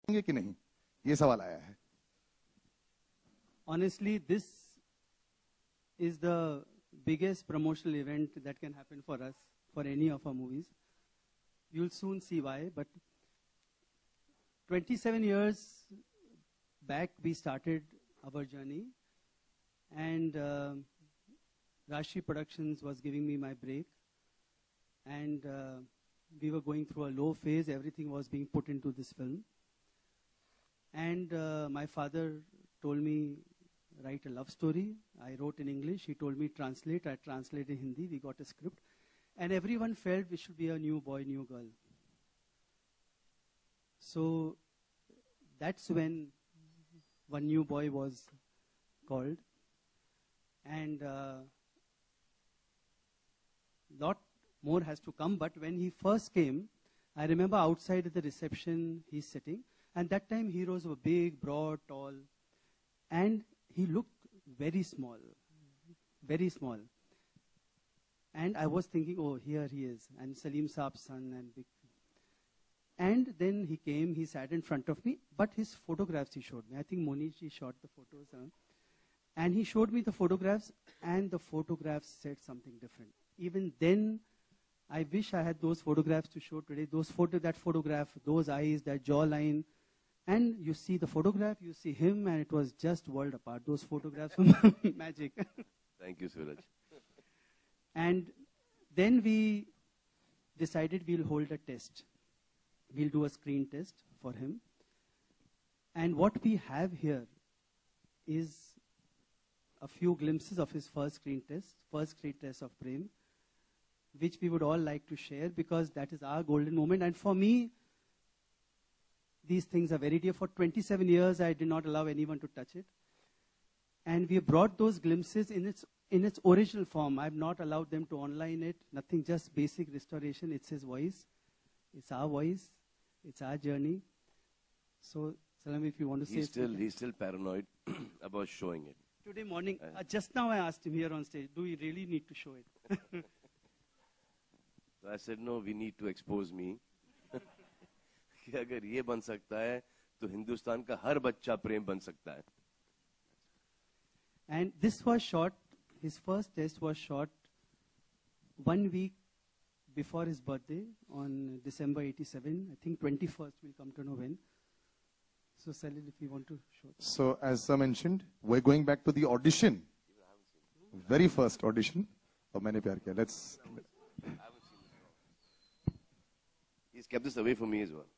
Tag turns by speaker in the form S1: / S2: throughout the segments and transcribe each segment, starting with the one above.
S1: कि नहीं, ये सवाल आया है.
S2: Honestly, this is the biggest promotional event that can happen for us, for any of our movies. You'll soon see why, but 27 years back we started our journey, and Rashi Productions was giving me my break, and we were going through a low phase. Everything was being put into this film, and my father told me, write a love story. I wrote in English. He told me translate. I translated in Hindi. We got a script, and everyone felt we should be a new boy, new girl. So that's when one new boy was called, and lot more has to come. But when he first came, I remember outside at the reception he's sitting, and that time heroes were big, broad, tall, and he looked very small, very small. And I was thinking, oh, here he is, and Salim Saab's son, and big. And then he came, he sat in front of me, but his photographs he showed me. I think Monishi shot the photos. And he showed me the photographs, and the photographs said something different. Even then, I wish I had those photographs to show today. That photograph, those eyes, that jawline. And you see the photograph, you see him, and it was just world apart. Those photographs were magic.
S3: Thank you, Sooraj.
S2: And then we decided we'll hold a test. We'll do a screen test for him. And what we have here is a few glimpses of his first screen test of Prem, which we would all like to share because that is our golden moment. And for me, these things are very dear. For 27 years, I did not allow anyone to touch it. And we brought those glimpses in its original form. I've not allowed them to online it, nothing, just basic restoration. It's his voice. It's our voice. It's our journey. So, Salam, if you want to say
S3: something. He's still paranoid about showing it.
S2: Today morning, just now I asked him here on stage, do we really need to show it?
S3: So I said, no, we need to expose me. कि अगर ये बन सकता है, तो हिंदुस्तान का हर बच्चा प्रेम बन सकता है.
S2: And this was shot, his first test was shot 1 week before his birthday on December 87. I think 21st, we'll come to know when. So, Salil, if you want to show.
S1: So, as Sir mentioned, we're going back to the audition. Very first audition of Maine Pyar Kiya. Let's...
S3: He's kept this away from me as well.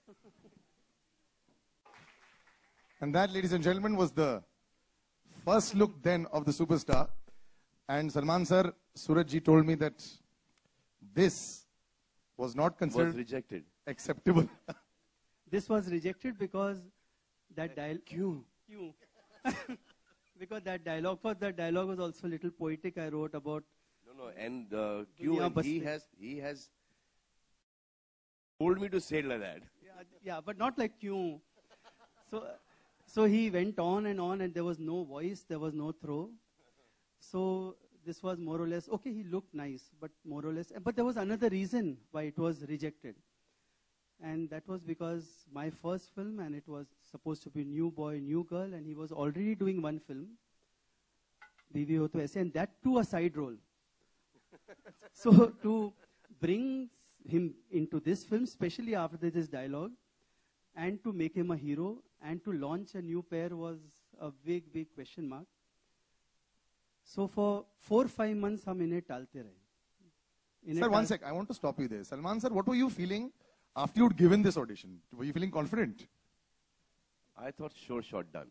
S1: And that, ladies and gentlemen, was the first look then of the superstar. And Salman sir, Sooraj ji told me that this was not considered
S3: rejected.
S1: Acceptable.
S2: This was rejected because that dialogue. Because that dialogue, first that dialogue was also a little poetic. I wrote about.
S3: No, and he has told me to say it like that.
S2: Yeah, but not like kyun. So he went on, and there was no voice, there was no throw. So this was more or less, okay, he looked nice, but more or less. But there was another reason why it was rejected. And that was because my first film, and it was supposed to be New Boy, New Girl, and he was already doing one film, Bibi Ho To Aise, and that too a side role. So to bring him into this film, especially after this dialogue, and to make him a hero, and to launch a new pair was a big, big question mark. So for 4-5 months, hum inhe talte rahe.
S1: Sir, one sec, I want to stop you there. Salman sir, what were you feeling after you'd given this audition? Were you feeling confident?
S3: I thought sure shot done.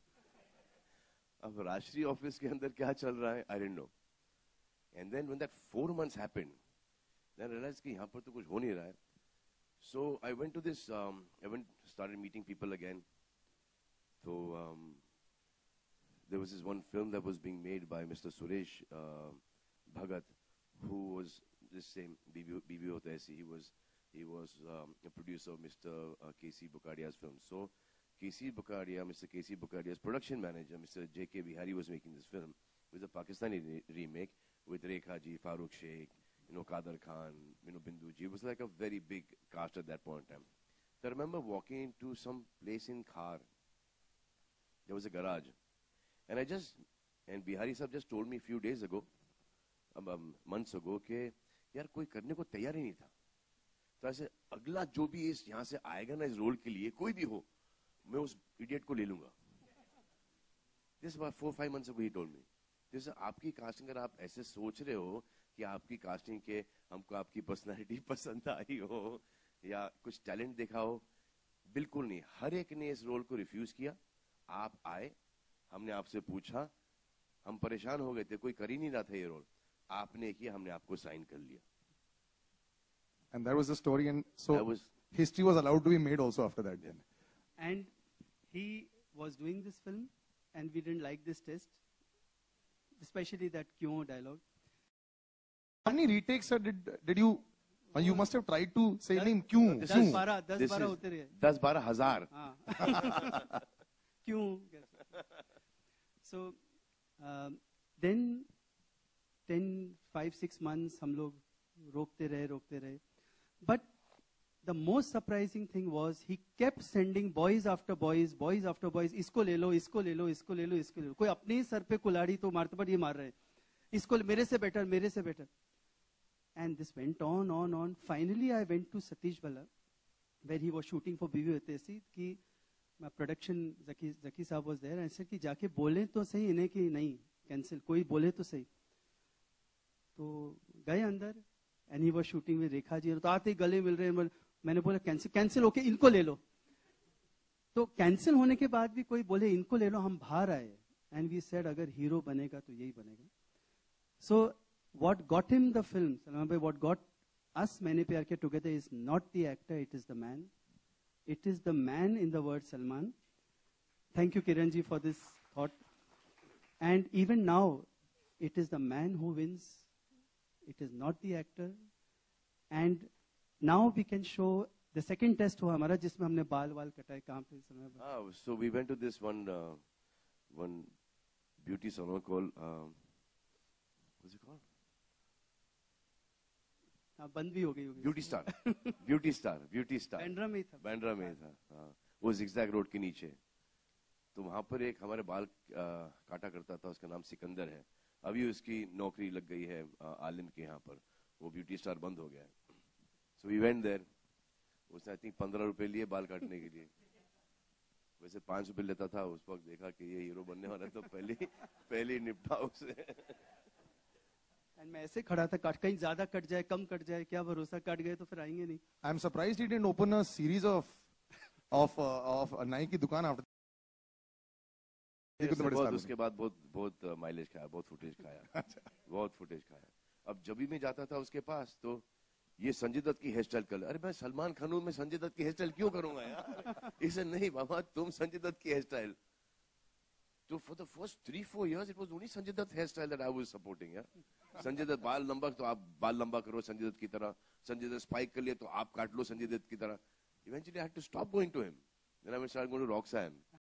S3: Ab Rashtriya office ke andar kya chal raha hai, I didn't know. And then when that 4 months happened, then I realized ki yahan par to kuch ho nahi raha hai. So I went to this, started meeting people again. So there was this one film that was being made by Mr. Suresh Bhagat, who was this same Bibi Ho To Aise. He was a producer of Mr. K.C. Bukadia's film. So Mr. K.C. Bukadia's production manager, Mr. J.K. Bihari, was making this film. It was a Pakistani remake with Rekha Ji, Farooq Sheikh, Qadar Khan, Bindu Ji. It was like a very big cast at that point in time. So I remember walking into some place in Khar. There was a garage. And Bihari sahab just told me a few days ago, months ago, कि यार कोई करने को तैयार ही नहीं था. तो ऐसे अगला जो भी इस यहाँ से आएगा ना इस रोल के लिए, कोई भी हो, मैं उस इडियट को ले लूंगा. This about 4-5 months ago he told me. जैसे आपकी कास्टिंग, अगर आप ऐसे सोच रहे हो कि आपकी कास्टिंग के हमको आपकी पर्सनालिटी पसंद आई हो या कुछ टैलेंट देखा हो, बिल्कुल नहीं. हर एक ने इस रोल को रिफ्यूज किया. आप आए, हमने आपसे पूछा, हम परेशान हो गए थे, कोई कर ही नहीं रहा था ये रोल. आपने किया, हमने आपको साइन कर लिया.
S1: And that was the story, and so history was allowed to be made also after that.
S3: Yeah.
S2: And he was doing this film, and we didn't like this test, especially that "Kyun" dialogue.
S1: How many retakes sir, did you? You must have tried to say name "Kyun."
S2: 10-12 होते रहे.
S3: 10-12 हजार.
S2: हाँ. क्यों? So then 5-6 months हम लोग रोकते रहे. But the most surprising thing was he kept sending boys after boys. इसको ले लो. कोई अपने ही सर पे कुल्हाड़ी तो मारते, पर ये मार रहे. इसको मेरे से better. And this went on. Finally, I went to Satish Bala, where he was shooting for BV Atesi. कि production Zaki साहब was there. And I said कि जाके बोले तो सही इन्हें कि नहीं cancel. कोई बोले तो सही. तो गए अंदर. And he was shooting with Rekha ji. तो आते ही गले मिल रहे हैं. मैंने बोला कैंसिल ओके, इनको ले लो. तो कैंसिल होने के बाद भी कोई बोले इनको ले लो, हम बाहर आए. And we said अगर हीरो बनेगा तो यही बनेगा. So what got him the film, Salman bhai, what got us Maine Pyar Kiya together is not the actor, it is the man. It is the man in the word Salman. Thank you Kiran ji for this thought. And even now, it is the man who wins. It is not the actor. And now we can show the second test हुआ हमारा जिसमें हमने बाल कटाए. कहाँ पे Salman bhai?
S3: So we went to this one beauty salon called what's it called?
S2: बंद भी हो गई होगी.
S3: Beauty Star.
S2: बैंड्रा में ही था.
S3: बैंड्रा में था. हाँ. वो zigzag रोड के नीचे. तो वहाँ पर एक हमारे बाल काटा करता था, उसका नाम सिकंदर है. अभी उसकी नौकरी लग गई है आलिम के यहाँ पर. वो ब्यूटी स्टार बंद हो गया है. So we went there. उसने I think 15 रुपए लिए बाल काटने के लिए. वैसे 5 रुपए लेता था. उस वक्त देखा कि ये हीरो बनने वाला है तो पहले निपटा उसे.
S2: And मैं ऐसे खड़ा था, कहीं ज्यादा कट जाए, कम कट जाए, क्या भरोसा, कट गए तो फिर आएंगे नहीं.
S1: I'm surprised he didn't open a series of नाई की दुकान after.
S3: उसके बाद बहुत माइलेज खाया, बहुत फुटेज खाया. अब जब भी मैं जाता था उसके पास तो ये संजय दत्त की हेयर स्टाइल कर. अरे मैं सलमान खान हूं, मैं संजय दत्त की हेयर स्टाइल क्यों करूंगा यार. इसे नहीं बाबा, तुम संजय दत्त की hair style. So for the first 3-4 years, it was only Sanjay Dutt hairstyle that I was supporting. Yeah, Sanjay Dutt बाल लंबा तो आप बाल लंबा करो संजय दत्त की तरह. संजय दत्त स्पाइक कर लिया तो आप काट लो संजय दत्त की तरह. Eventually, I had to stop going to him. Then I started going to Roxanne.